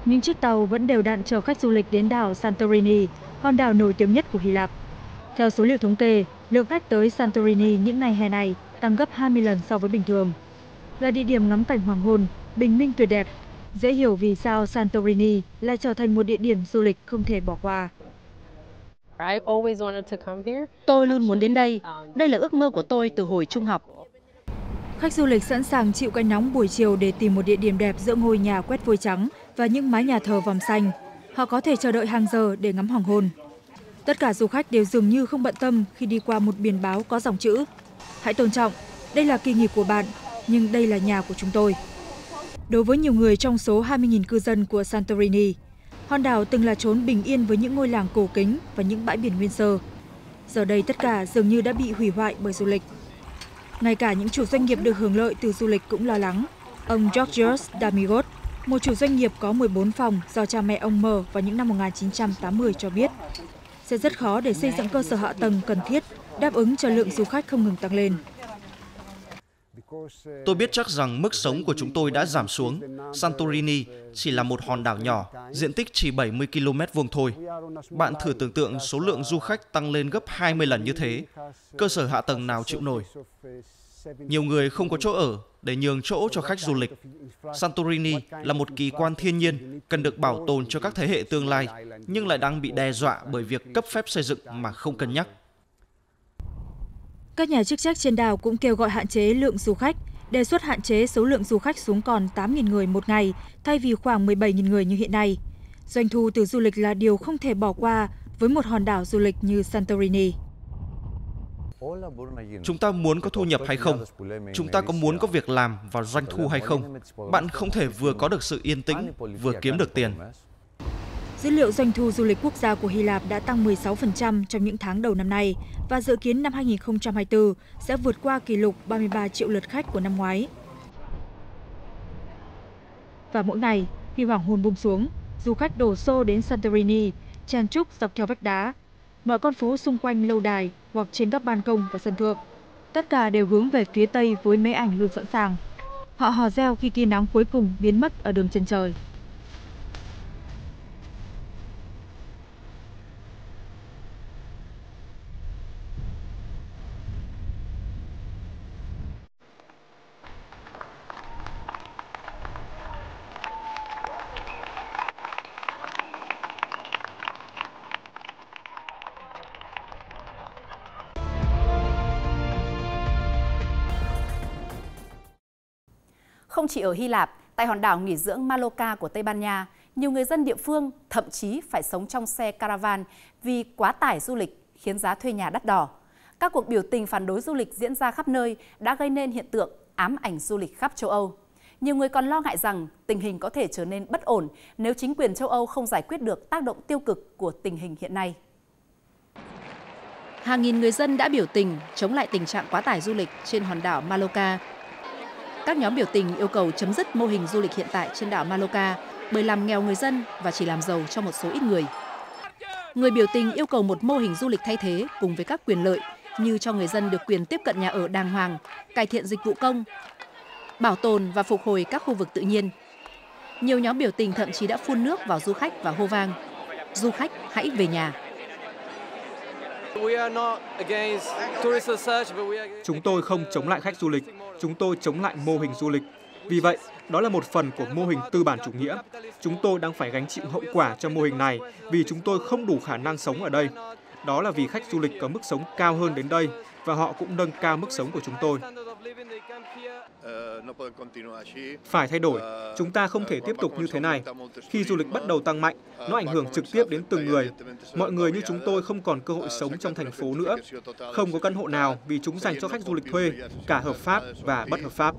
Những chiếc tàu vẫn đều đặn chở khách du lịch đến đảo Santorini, hòn đảo nổi tiếng nhất của Hy Lạp. Theo số liệu thống kê, lượng khách tới Santorini những ngày hè này tăng gấp 20 lần so với bình thường. Là địa điểm ngắm cảnh hoàng hôn, bình minh tuyệt đẹp. Dễ hiểu vì sao Santorini lại trở thành một địa điểm du lịch không thể bỏ qua. Tôi luôn muốn đến đây. Đây là ước mơ của tôi từ hồi trung học. Khách du lịch sẵn sàng chịu cái nóng buổi chiều để tìm một địa điểm đẹp giữa ngôi nhà quét vôi trắng và những mái nhà thờ vòm xanh. Họ có thể chờ đợi hàng giờ để ngắm hoàng hôn. Tất cả du khách đều dường như không bận tâm khi đi qua một biển báo có dòng chữ: hãy tôn trọng, đây là kỳ nghỉ của bạn, nhưng đây là nhà của chúng tôi. Đối với nhiều người trong số 20.000 cư dân của Santorini, hòn đảo từng là chốn bình yên với những ngôi làng cổ kính và những bãi biển nguyên sơ. Giờ đây tất cả dường như đã bị hủy hoại bởi du lịch. Ngay cả những chủ doanh nghiệp được hưởng lợi từ du lịch cũng lo lắng. Ông Georgios Damigos, một chủ doanh nghiệp có 14 phòng do cha mẹ ông mở vào những năm 1980 cho biết, sẽ rất khó để xây dựng cơ sở hạ tầng cần thiết đáp ứng cho lượng du khách không ngừng tăng lên. Tôi biết chắc rằng mức sống của chúng tôi đã giảm xuống. Santorini chỉ là một hòn đảo nhỏ, diện tích chỉ 70 km vuông thôi. Bạn thử tưởng tượng số lượng du khách tăng lên gấp 20 lần như thế. Cơ sở hạ tầng nào chịu nổi? Nhiều người không có chỗ ở để nhường chỗ cho khách du lịch. Santorini là một kỳ quan thiên nhiên cần được bảo tồn cho các thế hệ tương lai, nhưng lại đang bị đe dọa bởi việc cấp phép xây dựng mà không cân nhắc. Các nhà chức trách trên đảo cũng kêu gọi hạn chế lượng du khách, đề xuất hạn chế số lượng du khách xuống còn 8.000 người một ngày thay vì khoảng 17.000 người như hiện nay. Doanh thu từ du lịch là điều không thể bỏ qua với một hòn đảo du lịch như Santorini. Chúng ta muốn có thu nhập hay không? Chúng ta có muốn có việc làm và doanh thu hay không? Bạn không thể vừa có được sự yên tĩnh, vừa kiếm được tiền. Dữ liệu doanh thu du lịch quốc gia của Hy Lạp đã tăng 16% trong những tháng đầu năm nay và dự kiến năm 2024 sẽ vượt qua kỷ lục 33 triệu lượt khách của năm ngoái. Và mỗi ngày, khi hoàng hôn buông xuống, du khách đổ xô đến Santorini, chen chúc dọc theo vách đá, mọi con phố xung quanh lâu đài hoặc trên các ban công và sân thượng. Tất cả đều hướng về phía tây với máy ảnh luôn sẵn sàng. Họ hò reo khi tia nắng cuối cùng biến mất ở đường chân trời. Không chỉ ở Hy Lạp, tại hòn đảo nghỉ dưỡng Mallorca của Tây Ban Nha, nhiều người dân địa phương thậm chí phải sống trong xe caravan vì quá tải du lịch khiến giá thuê nhà đắt đỏ. Các cuộc biểu tình phản đối du lịch diễn ra khắp nơi đã gây nên hiện tượng ám ảnh du lịch khắp châu Âu. Nhiều người còn lo ngại rằng tình hình có thể trở nên bất ổn nếu chính quyền châu Âu không giải quyết được tác động tiêu cực của tình hình hiện nay. Hàng nghìn người dân đã biểu tình chống lại tình trạng quá tải du lịch trên hòn đảo Mallorca. Các nhóm biểu tình yêu cầu chấm dứt mô hình du lịch hiện tại trên đảo Mallorca bởi làm nghèo người dân và chỉ làm giàu cho một số ít người. Người biểu tình yêu cầu một mô hình du lịch thay thế cùng với các quyền lợi như cho người dân được quyền tiếp cận nhà ở đàng hoàng, cải thiện dịch vụ công, bảo tồn và phục hồi các khu vực tự nhiên. Nhiều nhóm biểu tình thậm chí đã phun nước vào du khách và hô vang: "Du khách hãy về nhà." Chúng tôi không chống lại khách du lịch, chúng tôi chống lại mô hình du lịch. Vì vậy, đó là một phần của mô hình tư bản chủ nghĩa. Chúng tôi đang phải gánh chịu hậu quả cho mô hình này vì chúng tôi không đủ khả năng sống ở đây. Đó là vì khách du lịch có mức sống cao hơn đến đây và họ cũng nâng cao mức sống của chúng tôi. Phải thay đổi, chúng ta không thể tiếp tục như thế này. Khi du lịch bắt đầu tăng mạnh, nó ảnh hưởng trực tiếp đến từng người. Mọi người như chúng tôi không còn cơ hội sống trong thành phố nữa. Không có căn hộ nào vì chúng dành cho khách du lịch thuê, cả hợp pháp và bất hợp pháp.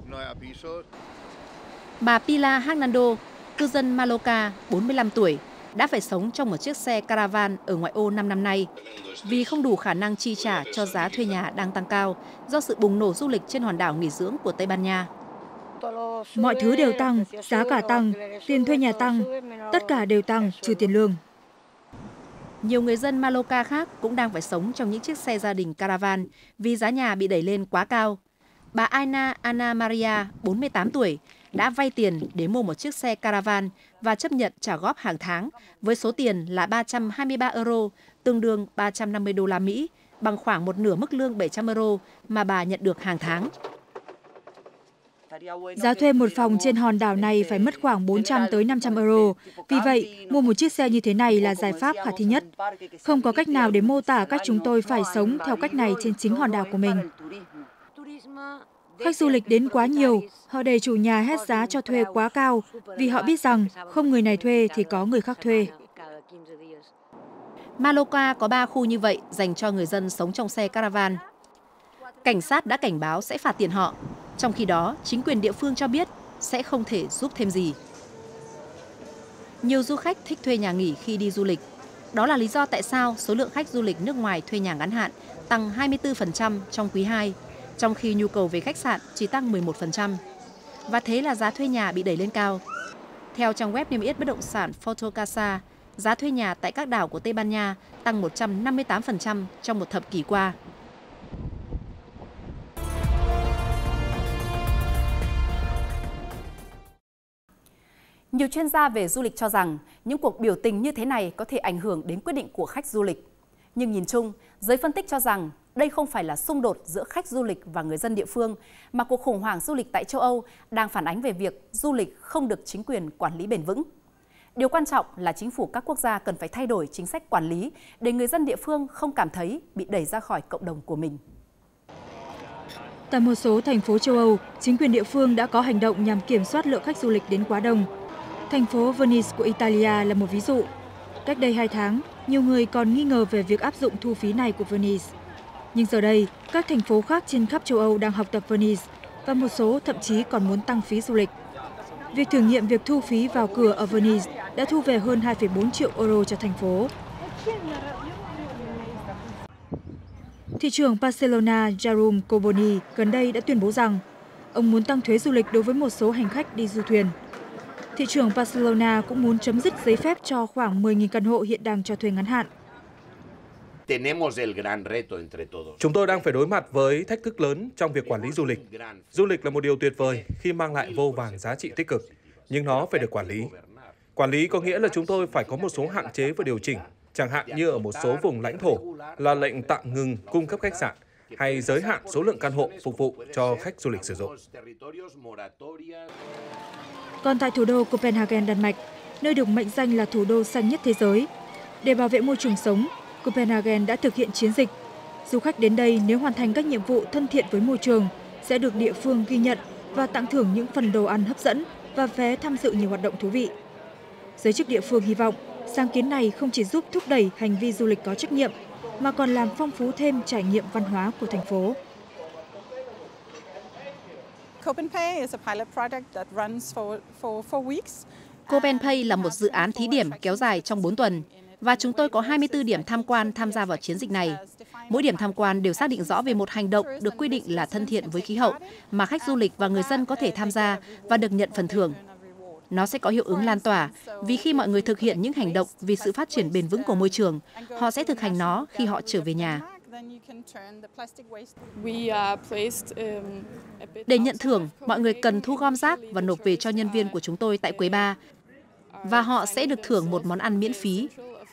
Bà Pilar Hernando, cư dân Mallorca, 45 tuổi, đã phải sống trong một chiếc xe caravan ở ngoại ô 5 năm nay vì không đủ khả năng chi trả cho giá thuê nhà đang tăng cao do sự bùng nổ du lịch trên hòn đảo nghỉ dưỡng của Tây Ban Nha. Mọi thứ đều tăng, giá cả tăng, tiền thuê nhà tăng, tất cả đều tăng trừ tiền lương. Nhiều người dân Mallorca khác cũng đang phải sống trong những chiếc xe gia đình caravan vì giá nhà bị đẩy lên quá cao. bà Anna Maria, 48 tuổi, đã vay tiền để mua một chiếc xe caravan và chấp nhận trả góp hàng tháng với số tiền là 323 euro, tương đương 350 đô la Mỹ, bằng khoảng một nửa mức lương 700 euro mà bà nhận được hàng tháng. Giá thuê một phòng trên hòn đảo này phải mất khoảng 400 tới 500 euro. Vì vậy, mua một chiếc xe như thế này là giải pháp khả thi nhất. Không có cách nào để mô tả cách chúng tôi phải sống theo cách này trên chính hòn đảo của mình. Khách du lịch đến quá nhiều, họ để chủ nhà hét giá cho thuê quá cao vì họ biết rằng không người này thuê thì có người khác thuê. Mallorca có 3 khu như vậy dành cho người dân sống trong xe caravan. Cảnh sát đã cảnh báo sẽ phạt tiền họ. Trong khi đó, chính quyền địa phương cho biết sẽ không thể giúp thêm gì. Nhiều du khách thích thuê nhà nghỉ khi đi du lịch. Đó là lý do tại sao số lượng khách du lịch nước ngoài thuê nhà ngắn hạn tăng 24% trong quý 2, trong khi nhu cầu về khách sạn chỉ tăng 11%. Và thế là giá thuê nhà bị đẩy lên cao. Theo trang web niêm yết bất động sản Fotocasa, giá thuê nhà tại các đảo của Tây Ban Nha tăng 158% trong một thập kỷ qua. Nhiều chuyên gia về du lịch cho rằng những cuộc biểu tình như thế này có thể ảnh hưởng đến quyết định của khách du lịch. Nhưng nhìn chung, giới phân tích cho rằng đây không phải là xung đột giữa khách du lịch và người dân địa phương, mà cuộc khủng hoảng du lịch tại châu Âu đang phản ánh về việc du lịch không được chính quyền quản lý bền vững. Điều quan trọng là chính phủ các quốc gia cần phải thay đổi chính sách quản lý để người dân địa phương không cảm thấy bị đẩy ra khỏi cộng đồng của mình. Tại một số thành phố châu Âu, chính quyền địa phương đã có hành động nhằm kiểm soát lượng khách du lịch đến quá đông. Thành phố Venice của Italia là một ví dụ. Cách đây 2 tháng, nhiều người còn nghi ngờ về việc áp dụng thu phí này của Venice. Nhưng giờ đây, các thành phố khác trên khắp châu Âu đang học tập Venice và một số thậm chí còn muốn tăng phí du lịch. Việc thử nghiệm việc thu phí vào cửa ở Venice đã thu về hơn 2,4 triệu euro cho thành phố. Thị trưởng Barcelona Jaume Carboni gần đây đã tuyên bố rằng ông muốn tăng thuế du lịch đối với một số hành khách đi du thuyền. Thị trưởng Barcelona cũng muốn chấm dứt giấy phép cho khoảng 10.000 căn hộ hiện đang cho thuê ngắn hạn. Chúng tôi đang phải đối mặt với thách thức lớn trong việc quản lý du lịch. Du lịch là một điều tuyệt vời khi mang lại vô vàn giá trị tích cực, nhưng nó phải được quản lý. Quản lý có nghĩa là chúng tôi phải có một số hạn chế và điều chỉnh, chẳng hạn như ở một số vùng lãnh thổ là lệnh tạm ngừng cung cấp khách sạn hay giới hạn số lượng căn hộ phục vụ cho khách du lịch sử dụng. Còn tại thủ đô Copenhagen, Đan Mạch, nơi được mệnh danh là thủ đô xanh nhất thế giới, để bảo vệ môi trường sống, Copenhagen đã thực hiện chiến dịch. Du khách đến đây nếu hoàn thành các nhiệm vụ thân thiện với môi trường sẽ được địa phương ghi nhận và tặng thưởng những phần đồ ăn hấp dẫn và vé tham dự nhiều hoạt động thú vị. Giới chức địa phương hy vọng sáng kiến này không chỉ giúp thúc đẩy hành vi du lịch có trách nhiệm, mà còn làm phong phú thêm trải nghiệm văn hóa của thành phố. CopenPay là một dự án thí điểm kéo dài trong 4 tuần, và chúng tôi có 24 điểm tham quan tham gia vào chiến dịch này. Mỗi điểm tham quan đều xác định rõ về một hành động được quy định là thân thiện với khí hậu, mà khách du lịch và người dân có thể tham gia và được nhận phần thưởng. Nó sẽ có hiệu ứng lan tỏa, vì khi mọi người thực hiện những hành động vì sự phát triển bền vững của môi trường, họ sẽ thực hành nó khi họ trở về nhà. Để nhận thưởng, mọi người cần thu gom rác và nộp về cho nhân viên của chúng tôi tại quầy bar, và họ sẽ được thưởng một món ăn miễn phí.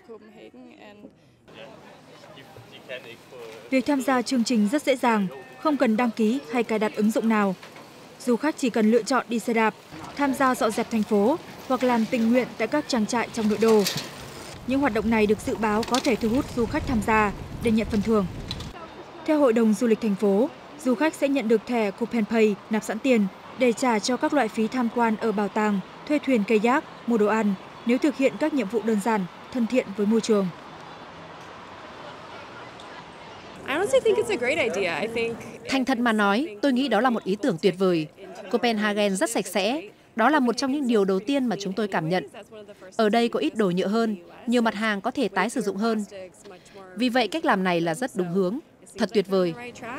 Việc tham gia chương trình rất dễ dàng, không cần đăng ký hay cài đặt ứng dụng nào. Du khách chỉ cần lựa chọn đi xe đạp, tham gia dọn dẹp thành phố hoặc làm tình nguyện tại các trang trại trong nội đô. Những hoạt động này được dự báo có thể thu hút du khách tham gia để nhận phần thưởng. Theo Hội đồng Du lịch thành phố, du khách sẽ nhận được thẻ CopenPay nạp sẵn tiền để trả cho các loại phí tham quan ở bảo tàng, thuê thuyền kayak, mua đồ ăn nếu thực hiện các nhiệm vụ đơn giản, thân thiện với môi trường. Thành thật mà nói, tôi nghĩ đó là một ý tưởng tuyệt vời. Copenhagen rất sạch sẽ. Đó là một trong những điều đầu tiên mà chúng tôi cảm nhận. Ở đây có ít đồ nhựa hơn, nhiều mặt hàng có thể tái sử dụng hơn. Vì vậy, cách làm này là rất đúng hướng. Thật tuyệt vời.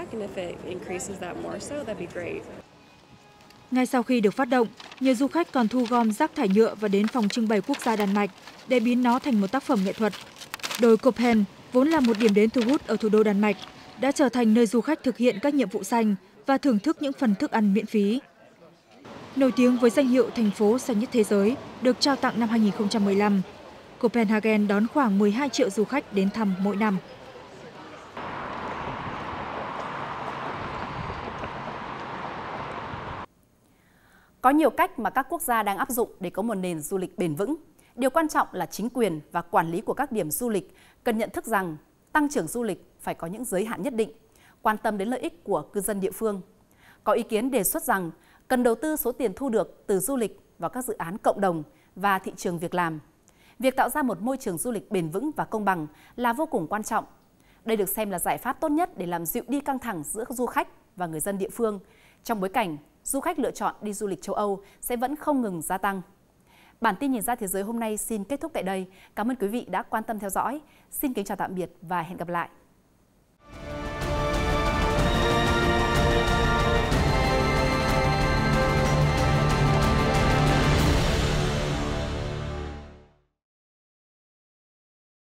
Ngay sau khi được phát động, nhiều du khách còn thu gom rác thải nhựa và đến phòng trưng bày quốc gia Đan Mạch để biến nó thành một tác phẩm nghệ thuật. Đồi Copen, vốn là một điểm đến thu hút ở thủ đô Đan Mạch, đã trở thành nơi du khách thực hiện các nhiệm vụ xanh và thưởng thức những phần thức ăn miễn phí. Nổi tiếng với danh hiệu thành phố xanh nhất thế giới, được trao tặng năm 2015, Copenhagen đón khoảng 12 triệu du khách đến thăm mỗi năm. Có nhiều cách mà các quốc gia đang áp dụng để có một nền du lịch bền vững. Điều quan trọng là chính quyền và quản lý của các điểm du lịch cần nhận thức rằng tăng trưởng du lịch phải có những giới hạn nhất định, quan tâm đến lợi ích của cư dân địa phương. Có ý kiến đề xuất rằng cần đầu tư số tiền thu được từ du lịch vào các dự án cộng đồng và thị trường việc làm. Việc tạo ra một môi trường du lịch bền vững và công bằng là vô cùng quan trọng. Đây được xem là giải pháp tốt nhất để làm dịu đi căng thẳng giữa du khách và người dân địa phương, trong bối cảnh du khách lựa chọn đi du lịch châu Âu sẽ vẫn không ngừng gia tăng. Bản tin Nhìn ra thế giới hôm nay xin kết thúc tại đây. Cảm ơn quý vị đã quan tâm theo dõi. Xin kính chào tạm biệt và hẹn gặp lại.